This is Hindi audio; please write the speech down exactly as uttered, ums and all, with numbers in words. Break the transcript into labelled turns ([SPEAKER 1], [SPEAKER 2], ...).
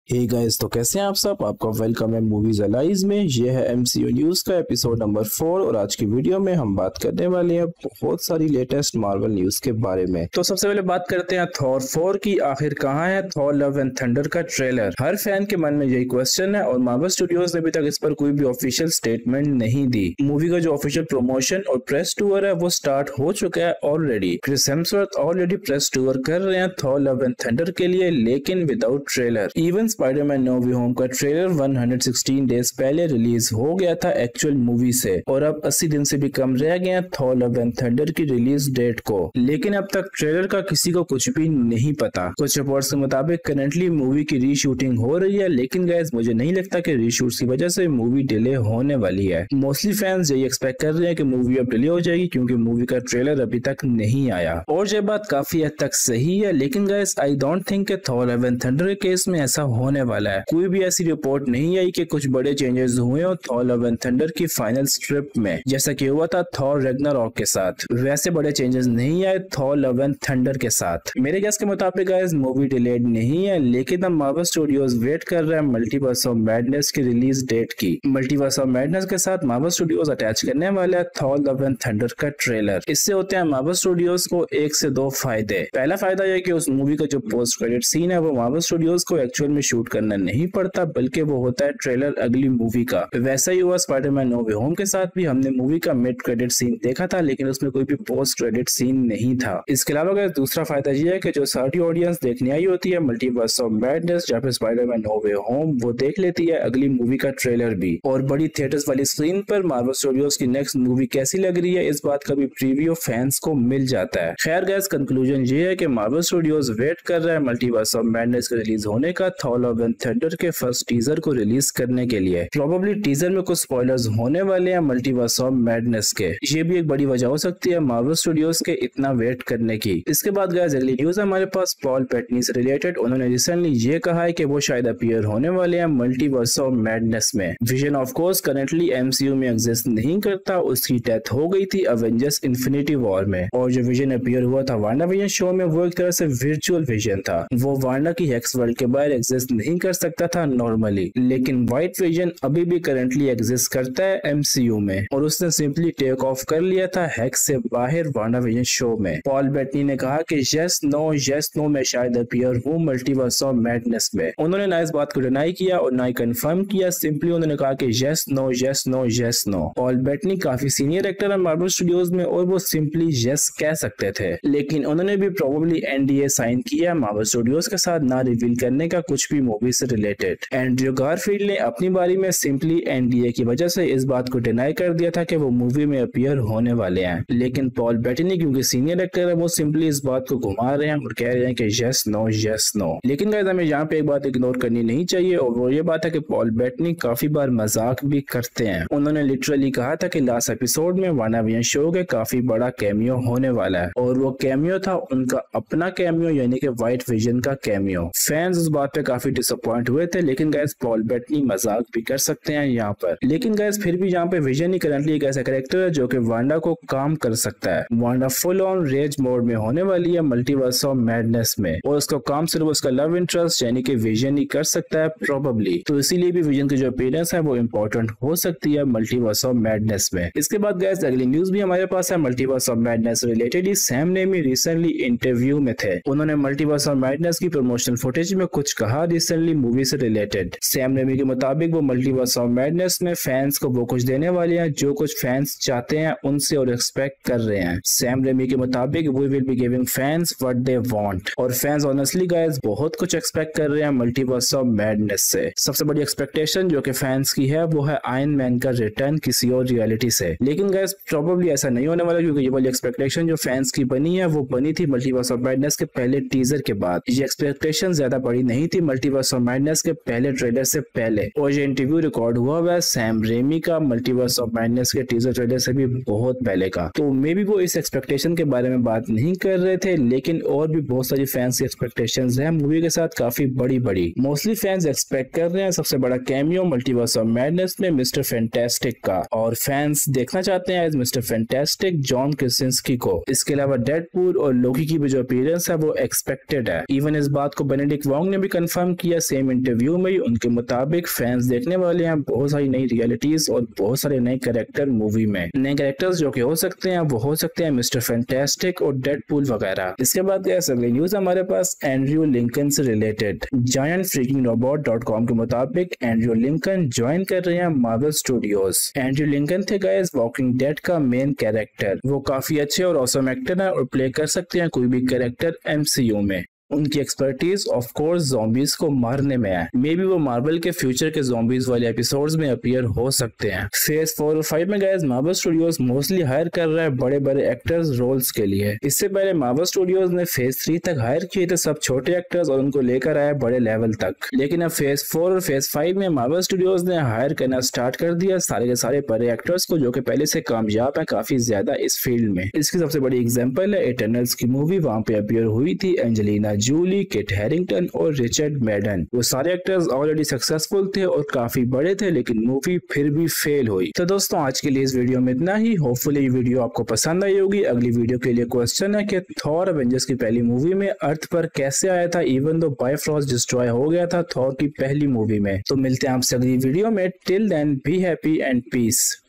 [SPEAKER 1] हे गाइस, तो कैसे हैं आप सब। आपका वेलकम है मूवीज अलाइज में। ये है एमसीयू न्यूज का एपिसोड नंबर फोर और आज की वीडियो में हम बात करने वाले हैं बहुत सारी लेटेस्ट मार्वल न्यूज के बारे में। तो सबसे पहले बात करते हैं थॉर फोर की। आखिर कहां है थॉर लव एंड थंडर का ट्रेलर। हर फैन के मन में यही क्वेश्चन है और मार्वल स्टूडियोज ने अभी तक इस पर कोई भी ऑफिशियल स्टेटमेंट नहीं दी। मूवी का जो ऑफिशियल प्रमोशन और प्रेस टूर है वो स्टार्ट हो चुका है already. Chris Hemsworth already press tour कर रहे हैं थॉर लव एंड थंडर के लिए, लेकिन without trailer. Even Spiderman no way home का ट्रेलर एक सौ सोलह डेज पहले रिलीज हो गया था एक्चुअल मूवी से, और अब अस्सी दिन से भी कम रह गए हैं थॉर लव एंड थंडर की रिलीज डेट को। लेकिन अब तक ट्रेलर का किसी को कुछ भी नहीं पता। कुछ रिपोर्ट्स के मुताबिक करंटली मूवी की रीशूटिंग हो रही है, लेकिन गाइस मुझे नहीं लगता कि रीशूट की वजह से मूवी डिले होने वाली है। मोस्टली फैंस यही एक्सपेक्ट कर रहे हैं कि मूवी अब डिले हो जाएगी क्योंकि मूवी का ट्रेलर अभी तक नहीं आया, और ये बात काफी हद तक सही है। लेकिन गाइस आई डोंट थिंक कि थॉर लव एंड थंडर के केस में ऐसा होने वाला है। कोई भी ऐसी रिपोर्ट नहीं आई कि कुछ बड़े चेंजेस हुए हो थॉर लव एंड थंडर की फाइनल स्क्रिप्ट में, जैसा कि हुआ था थॉर रैग्नारॉक के साथ। वैसे बड़े चेंजेस नहीं आए थॉर लव एंड थंडर के साथ। मेरे गेस के मुताबिक गाइस मूवी डिलेड नहीं है, लेकिन अब मार्वल स्टूडियोज वेट कर रहे हैं मल्टीवर्स ऑफ मैडनेस की रिलीज डेट की। मल्टीवर्स ऑफ मैडनेस के साथ मार्वल स्टूडियोज अटैच करने वाले है थॉर लव एंड थंडर का ट्रेलर। इससे होते हैं मार्वल स्टूडियोज को एक से दो फायदे। पहला फायदा यह कि उस मूवी का जो पोस्ट क्रेडिट सीन है वो मार्वल स्टूडियोज को एक्चुअल में शूट करना नहीं पड़ता, बल्कि वो होता है ट्रेलर अगली मूवी का। वैसा ही हुआ स्पाइडरमैन नो वे होम के साथ भी। हमने मूवी का मिड क्रेडिट सीन देखा था, लेकिन उसमें कोई भी पोस्ट क्रेडिट सीन नहीं था। इसके अलावा अगर दूसरा फायदा यह है कि जो सारी ऑडियंस देखने आई होती है मल्टीवर्स ऑफ मैडनेस या फिर स्पाइडरमैन नो वे होम, वो देख लेती है अगली मूवी का ट्रेलर भी। और बड़ी थिएटर्स वाली स्क्रीन पर मार्वल स्टूडियोज की नेक्स्ट मूवी कैसी लग रही है, इस बात का भी प्रीव्यू फैंस को मिल जाता है। खैर गाइस, कंक्लूजन ये है कि मार्वल स्टूडियोज वेट कर रहा है मल्टीवर्स ऑफ मैडनेस के रिलीज होने का थॉर लव एंड थंडर के फर्स्ट टीजर को रिलीज करने के लिए। प्रोबेबली टीजर में कुछ स्पॉयलर्स होने वाले हैं मल्टीवर्स ऑफ मैडनेस के। ये भी एक बड़ी वजह हो सकती है मार्वल स्टूडियोज के इतना वेट करने की। इसके बाद गाइस अगली न्यूज हमारे पास पॉल बेटनी से रिलेटेड। उन्होंने रिसेंटली ये कहा है कि वो शायद अपीयर होने वाले हैं मल्टीवर्स ऑफ मैडनेस में। Vision of course currently MCU में एग्जिस्ट नहीं करता, उसकी डेथ हो गई थी अवेंजर्स इन्फिनिटी वॉर में। और जो विजन अपीयर हुआ था वांडा विजन शो में, वो एक तरह से वर्चुअल विजन था। वो वांडा की हेक्स वर्ल्ड के बाहर एग्जिस्ट नहीं कर सकता था नॉर्मली, लेकिन व्हाइट विजन अभी भी करंटली एग्जिस्ट करता है एमसीयू में, और उसने सिंपली टेक ऑफ कर लिया था हेक्स से बाहर वांडा विजन शो में। पॉल बेटनी ने कहा कि यस नो यस नो मैं शायद अपीयर हूँ मल्टीवर्स ऑफ मैडनेस में। उन्होंने ना इस बात को डिनाई किया और ना ही कंफर्म किया, सिंपली उन्होंने कहा कि yes no yes no yes no. Paul Bettany काफी सीनियर एक्टर है मार्वल स्टूडियोज में और वो सिंपली यस कह सकते थे, लेकिन उन्होंने भी प्रोबेबली एनडीए साइन किया मार्वल स्टूडियोज के साथ ना रिवील करने का कुछ भी मूवी से रिलेटेड। एंड्रयू गारफील्ड ने अपनी बारी में सिंपली एनडीए की वजह से इस बात को डिनाई कर दिया था कि वो मूवी में अपीयर होने वाले हैं, लेकिन पॉल बेटनी क्योंकि सीनियर एक्टर है वो सिंपली इस बात को घुमा रहे हैं और कह रहे हैं कि यस नो यस नो। लेकिन गाइस हमें यहाँ पे एक बात इग्नोर करनी नहीं चाहिए, और वो ये बात है कि पॉल बेटनी काफी बार मजाक भी करते हैं। उन्होंने लिटरली कहा था कि लास्ट एपिसोड में वांडाविजन शो के काफी बड़ा कैमियो होने वाला है, और वो कैमियो था उनका अपना कैमियो, यानी कि व्हाइट विजन का कैमियो। फैंस उस बात पे काफी डिसअपॉइंट हुए थे, लेकिन गाइस पॉल बेटनी मजाक भी कर सकते हैं यहाँ पर। लेकिन गाइस फिर भी यहाँ पे विजन ही करंटली एक ऐसा कैरेक्टर है जो कि वांडा को काम कर सकता है। Wanda full on rage mode में होने वाली है मल्टीवर्स ऑफ मैडनेस में, और उसका काम सिर्फ उसका लव इंटरेस्ट यानी कि विजन ही कर सकता है प्रोबेबली। तो इसीलिए भी विजन की जो अपीयरेंस है वो इम्पोर्टेंट हो सकती है मल्टीवर्स ऑफ मैडनेस में। इसके बाद गाइस अगली न्यूज भी हमारे पास है Multiverse of Madness related. Sam Raimi recently interview में थे। उन्होंने मल्टीवर्स ऑफ मैडनेस की प्रमोशनल फुटेज में कुछ कहा रिसेंटली मूवी से रिलेटेड। सैम रेमी के मुताबिक वो मल्टीवर्स ऑफ मैडनेस में फैंस को वो कुछ देने वाले हैं जो कुछ फैंस चाहते हैं उनसे और एक्सपेक्ट कर रहे हैं। सैम रेमी के मुताबिक we will be giving fans what they want, और फैंस ऑनेस्टली गाइस बहुत कुछ एक्सपेक्ट कर रहे हैं मल्टीवर्स ऑफ मैडनेस से। सबसे बड़ी एक्सपेक्टेशन जो कि फैंस की है वो है आयरन मैन का रिटर्न किसी और रियलिटी से। लेकिन गाइस प्रोबेबली ऐसा नहीं होने वाला, क्योंकि ये वाली एक्सपेक्टेशन जो फैंस की बनी है वो बनी थी मल्टीवर्स ऑफ मैडनेस के पहले टीजर के बाद। ये एक्सपेक्टेशन ज्यादा बड़ी नहीं थी मल्टीवर्स ऑफ मैडनेस के पहले ट्रेलर से पहले, और ये इंटरव्यू रिकॉर्ड हुआ हुआ है सैम रेमी का मल्टीवर्स ऑफ मैडनेस के टीजर ट्रेलर से भी बहुत पहले का। तो मे बी वो इस एक्सपेक्टेशन के बारे में बात नहीं कर रहे थे, लेकिन और भी बहुत सारी फैंस की एक्सपेक्टेशंस हैं मूवी के साथ काफी बड़ी बड़ी। मोस्टली फैंस एक्सपेक्ट कर रहे हैं सबसे बड़ा कैमियो मल्टीवर्स ऑफ मैडनेस में मिस्टर फैंटास्टिक का, और फैंस देखना चाहते हैं as mister fantastic John Krasinski को। इसके अलावा डेडपूल और लोकी की भी जो अपीयरेंस है वो एक्सपेक्टेड है। इवन इस बात को बेनेडिक्ट वॉन्ग ने भी कंफर्म कंफर्म किया सेम इंटरव्यू में ही। उनके मुताबिक फैंस देखने वाले हैं बहुत सारी नई रियलिटीज और बहुत सारे नए कैरेक्टर मूवी में। नए कैरेक्टर्स जो कि हो सकते हैं वो हो सकते हैं मिस्टर फैंटास्टिक और डेडपूल वगैरह। इसके बाद अगली न्यूज हमारे पास एंड्रयू लिंकन से related. Giant freaking robot dot com के मुताबिक एंड्रयू लिंकन ज्वाइन कर रहे हैं मार्वल स्टूडियोज। एंड्रयू लिंकन थे गाइस वॉकिंग डेड का मेन कैरेक्टर। वो काफी अच्छे और ऑसम एक्टर है और प्ले कर सकते हैं कोई भी कैरेक्टर एमसीयू में। उनकी एक्सपर्टीज ऑफ कोर्स ज़ॉम्बीज को मारने में है। मे बी वो मार्वल के फ्यूचर के ज़ॉम्बीज वाले एपिसोड्स में अपीयर हो सकते हैं। फेज फोर और फाइव में guys Marvel Studios mostly hire कर रहा है बड़े बड़े एक्टर्स रोल्स के लिए। इससे पहले मार्वल स्टूडियोज ने फेज थ्री तक हायर किए थे सब छोटे एक्टर्स और उनको लेकर आया बड़े लेवल तक। लेकिन अब फेज फोर और फेज फाइव में मार्वल स्टूडियोज ने हायर करना स्टार्ट कर दिया सारे के सारे बड़े एक्टर्स को जो कि पहले से कामयाब है काफी ज्यादा इस फील्ड में। इसकी सबसे बड़ी एग्जाम्पल है इटर्नल्स की मूवी। वहां पे अपीयर हुई थी एंजेलिना जूली, किट हैरिंगटन और रिचर्ड मैडन। वो सारे एक्टर्स ऑलरेडी सक्सेसफुल थे और काफी बड़े थे लेकिन मूवी फिर भी फेल हुई। तो दोस्तों आज के लिए इस वीडियो में इतना ही। होपफुली ये वीडियो आपको पसंद आई होगी। अगली वीडियो के लिए क्वेश्चन है कि थॉर एवेंजर्स की पहली मूवी में अर्थ पर कैसे आया था इवन दो बायफ्रॉस्ट डिस्ट्रॉय हो गया था थॉर की पहली मूवी में। तो मिलते हैं आपसे अगली वीडियो में। Till then be happy and piece.